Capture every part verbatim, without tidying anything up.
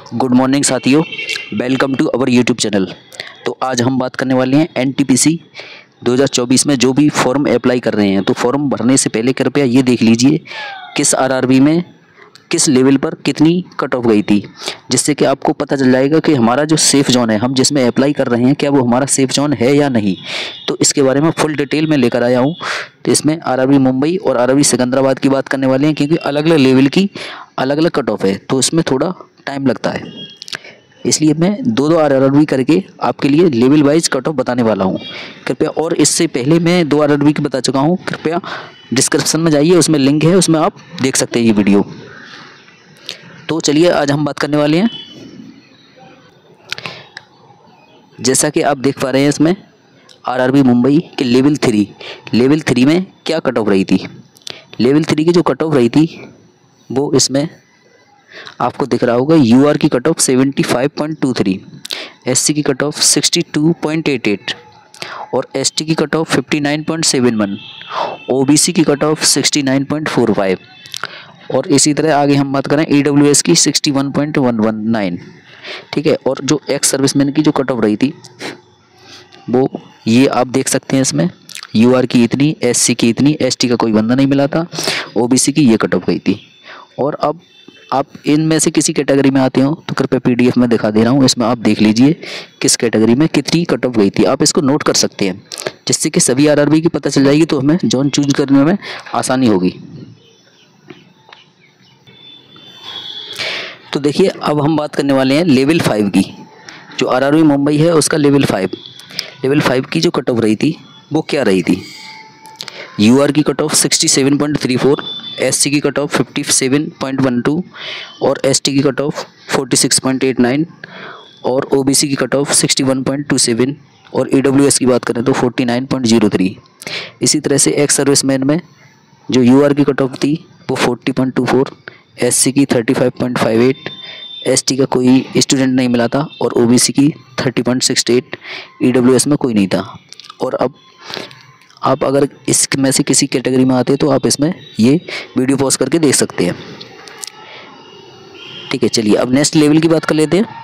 Good morning साथियों, welcome to our YouTube channel. तो आज हम बात करने वाले हैं एनटीपीसी दो हज़ार चौबीस में जो भी फॉर्म अप्लाई कर रहे हैं, तो फॉर्म भरने से पहले कृपया ये देख लीजिए किस आरआरबी में किस लेवल पर कितनी कट ऑफ गई थी, जिससे कि आपको पता चल जाएगा कि हमारा जो सेफ़ जोन है, हम जिसमें अप्लाई कर रहे हैं, क्या वो हमारा सेफ़ जोन है या नहीं। तो इसके बारे में फुल डिटेल में लेकर आया हूँ। तो इसमें आरआरबी मुंबई और आरआरबी सिकंदराबाद की बात करने वाले हैं, क्योंकि अलग अलग लेवल की अलग अलग कट ऑफ है, तो इसमें थोड़ा टाइम लगता है। इसलिए मैं दो दो आरआरबी करके आपके लिए लेवल वाइज कट ऑफ बताने वाला हूँ कृपया। और इससे पहले मैं दो आरआरबी की बता चुका हूँ, कृपया डिस्क्रिप्शन में जाइए, उसमें लिंक है, उसमें आप देख सकते हैं ये वीडियो। तो चलिए आज हम बात करने वाले हैं। जैसा कि आप देख पा रहे हैं, इसमें आरआरबी मुंबई के लेवल थ्री लेवल थ्री में क्या कट ऑफ रही थी। लेवल थ्री की जो कट ऑफ रही थी वो इसमें आपको दिख रहा होगा। यूआर की कट ऑफ पचहत्तर पॉइंट दो तीन, एससी की कट ऑफ बासठ पॉइंट अट्ठासी और एसटी की कट ऑफ उनसठ पॉइंट सात एक, ओबीसी की कट ऑफ उनहत्तर पॉइंट चार पाँच और इसी तरह आगे हम बात करें ईडब्ल्यूएस की इकसठ पॉइंट एक एक नौ। ठीक है। और जो एक्स सर्विसमैन की जो कट ऑफ रही थी वो ये आप देख सकते हैं। इसमें यूआर की इतनी, एससी की इतनी, एसटी का कोई बंदा नहीं मिला था, ओबीसी की ये कट ऑफ गई थी। और अब आप इनमें से किसी कैटेगरी में आते हो तो कृपया पीडीएफ में दिखा दे रहा हूँ, इसमें आप देख लीजिए किस कैटेगरी में कितनी कट ऑफ गई थी। आप इसको नोट कर सकते हैं, जिससे कि सभी आरआरबी की पता चल जाएगी, तो हमें जोन चूज करने में आसानी होगी। तो देखिए, अब हम बात करने वाले हैं लेवल फाइव की। जो आरआरबी मुंबई है उसका लेवल फाइव लेवल फाइव की जो कट ऑफ रही थी वो क्या रही थी। यूआर की कट ऑफ सड़सठ पॉइंट तीन चार, एससी की कट ऑफ सत्तावन पॉइंट बारह और एसटी की कट ऑफ छियालीस पॉइंट आठ नौ और ओबीसी की कट ऑफ इकसठ पॉइंट दो सात और ईडब्ल्यूएस की बात करें तो उनचास पॉइंट शून्य तीन। इसी तरह से एक्स सर्विसमैन में जो यूआर की कट ऑफ थी वो चालीस पॉइंट दो चार, एससी की पैंतीस पॉइंट अट्ठावन, एसटी का कोई स्टूडेंट नहीं मिला था और ओबीसी की तीस पॉइंट छह आठ, ईडब्ल्यूएस में कोई नहीं था। और अब आप अगर इसमें से किसी कैटेगरी में आते हैं तो आप इसमें ये वीडियो पॉज करके देख सकते हैं। ठीक है, चलिए अब नेक्स्ट लेवल की बात कर लेते हैं।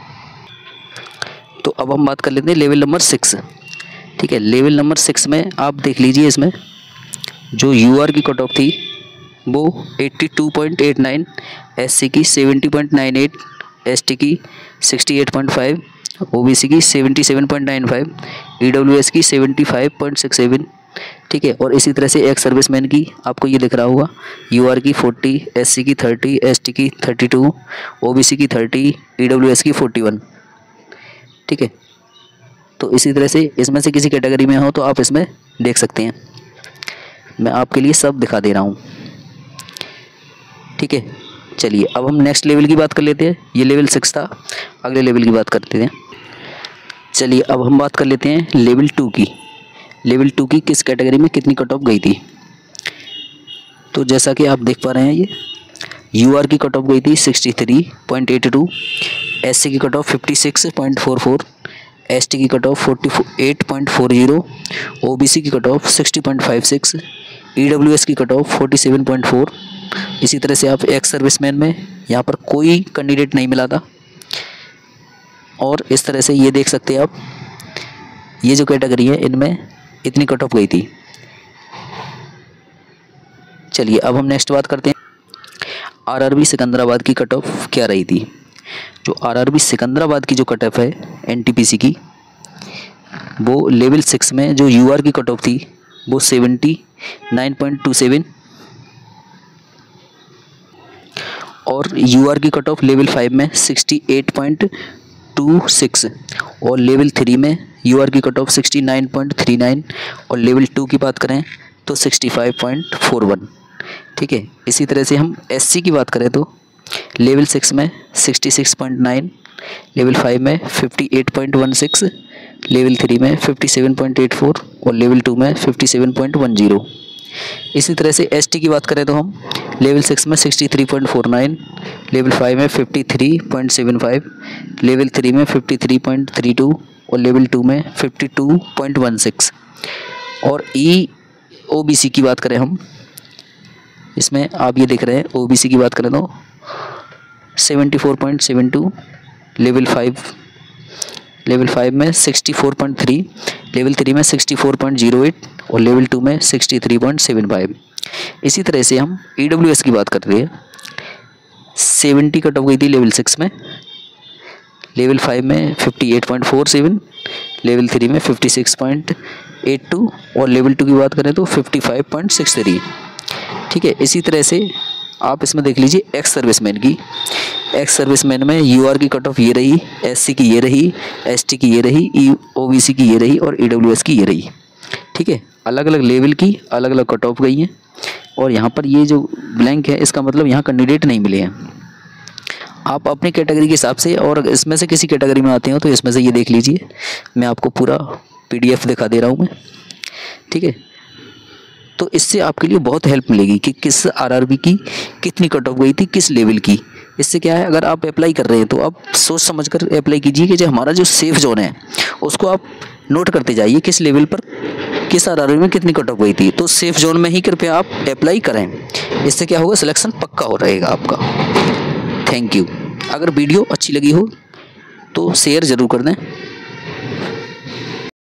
तो अब हम बात कर लेते हैं लेवल नंबर सिक्स। ठीक है, लेवल नंबर सिक्स में आप देख लीजिए, इसमें जो यूआर की कट ऑफ थी वो बयासी पॉइंट आठ नौ, एससी की सत्तर पॉइंट नौ आठ, एसटी की अड़सठ पॉइंट पाँच, ओबीसी की सतहत्तर पॉइंट नौ पाँच, ईडब्ल्यूएस की पचहत्तर पॉइंट छह सात। ठीक है। और इसी तरह से एक्स सर्विसमैन की आपको ये दिख रहा होगा, यूआर की चालीस, एससी की तीस, एसटी की बत्तीस, ओबीसी की तीस, ईडब्ल्यूएस की इकतालीस। ठीक है। तो इसी तरह से इसमें से किसी कैटेगरी में हो तो आप इसमें देख सकते हैं, मैं आपके लिए सब दिखा दे रहा हूँ। ठीक है, चलिए अब हम नेक्स्ट लेवल की बात कर लेते हैं। ये लेवल सिक्स था, अगले लेवल की बात करते हैं। चलिए अब हम बात कर लेते हैं लेवल टू की। लेवल टू की किस कैटेगरी में कितनी कट ऑफ गई थी। तो जैसा कि आप देख पा रहे हैं, ये यूआर की कट ऑफ गई थी तिरसठ पॉइंट बयासी, एससी की कट ऑफ छप्पन पॉइंट चौवालीस, एसटी की कट ऑफ अड़तालीस पॉइंट चालीस, ओबीसी की कट ऑफ साठ पॉइंट छप्पन, ईडब्ल्यूएस की कट ऑफ सैंतालीस पॉइंट चार। इसी तरह से आप एक्स सर्विसमैन में यहाँ पर कोई कैंडिडेट नहीं मिला था। और इस तरह से ये देख सकते हैं आप, ये जो कैटेगरी है इनमें इतनी कट ऑफ गई थी। चलिए अब हम नेक्स्ट बात करते हैं आरआरबी सिकंदराबाद की कट ऑफ क्या रही थी। जो आरआरबी सिकंदराबाद की जो कट ऑफ है एनटीपीसी की, वो लेवल सिक्स में जो यूआर की कट ऑफ थी वो उन्यासी पॉइंट दो सात और यूआर की कट ऑफ लेवल फाइव में अड़सठ पॉइंट दो छह और लेवल थ्री में यूआर की कट ऑफ उनहत्तर पॉइंट तीन नौ और लेवल टू की बात करें तो पैंसठ पॉइंट इकतालीस। ठीक है। इसी तरह से हम एससी की बात करें तो लेवल सिक्स में छियासठ पॉइंट नौ, लेवल फाइव में अट्ठावन पॉइंट सोलह, लेवल थ्री में सत्तावन पॉइंट चौरासी और लेवल टू में सत्तावन पॉइंट दस। इसी तरह से एसटी की बात करें तो हम लेवल सिक्स में तिरसठ पॉइंट उनचास, लेवल फाइव में तिरेपन पॉइंट सात पाँच, लेवल थ्री में तिरेपन पॉइंट बत्तीस और लेवल टू में बावन पॉइंट सोलह। और ई ओबीसी की बात करें हम, इसमें आप ये देख रहे हैं ओबीसी की बात करें तो seventy four point seven two, level five level five में sixty four point three, level three में sixty four point zero eight और लेवल टू में sixty three point seven five. इसी तरह से हम ई डब्ल्यू एस की बात कर रहे हैं, सेवेंटी कट ऑफ गई थी लेवल सिक्स में, लेवल फाइव में fifty eight point four seven, level three में fifty six point eight two और लेवल टू की बात करें तो fifty five point six three. ठीक है, इसी तरह से आप इसमें देख लीजिए एक्स सर्विसमैन की। एक्स सर्विसमैन में यू आर की कट ऑफ ये रही, एस सी की ये रही, एस टी की ये रही, ई ओ बी सी की ये रही और ई डब्ल्यू एस की ये रही। ठीक है, अलग अलग लेवल की अलग अलग कट ऑफ गई हैं। और यहाँ पर ये जो ब्लैंक है इसका मतलब यहाँ कैंडिडेट नहीं मिले हैं। आप अपनी कैटेगरी के हिसाब से और इसमें से किसी कैटेगरी में आते हो तो इसमें से ये देख लीजिए, मैं आपको पूरा पीडीएफ दिखा दे रहा हूँ मैं। ठीक है, तो इससे आपके लिए बहुत हेल्प मिलेगी कि किस आरआरबी की कितनी कट ऑफ गई थी, किस लेवल की। इससे क्या है, अगर आप अप्लाई कर रहे हैं तो आप सोच समझकर अप्लाई कीजिए कि जो हमारा जो सेफ जोन है उसको आप नोट करते जाइए, किस लेवल पर किस आरआरबी में कितनी कट ऑफ गई थी। तो सेफ जोन में ही कृपया आप अप्लाई करें, इससे क्या होगा, सिलेक्शन पक्का हो रहेगा आपका। Thank you. अगर वीडियो अच्छी लगी हो तो शेयर ज़रूर कर दें।